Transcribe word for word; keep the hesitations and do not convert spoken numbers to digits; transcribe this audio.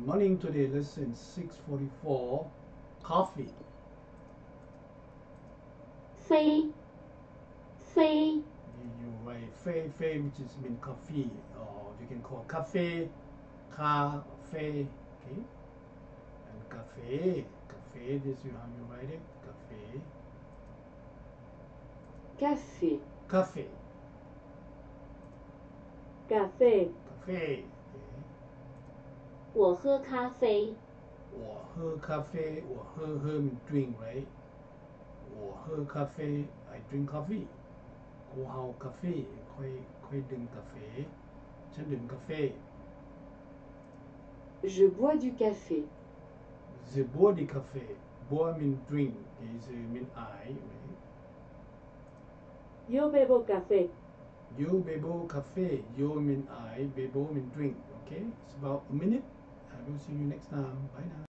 morning. Today lesson six forty-four. Coffee. 飞飞 You, you write fe fe, which is mean coffee, or you can call cafe, cafe, okay. And cafe, cafe. This is how you write it. Cafe, café cafe, café cafe. Okay. 我喝咖啡我喝咖啡，我喝喝 mean drink, right? 我喝咖啡 I drink coffee. กูเอากาแฟค่อยค่อยดื่มกาแฟฉันดื่มกาแฟ Je bois du café Je bois du café. Bois mean drink is mean I, right? Yo bebo café You bebo café. You mean I. Bebo mean drink. Okay? It's about a minute. I will see you next time. Bye now.